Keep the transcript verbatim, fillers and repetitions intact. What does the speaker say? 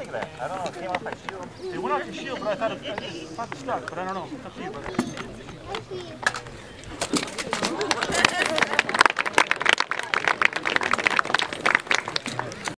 at that. I don't know. It came off my shield. It went off your shield, but I thought it, it, it stuck. But I don't know. It's up to you, brother.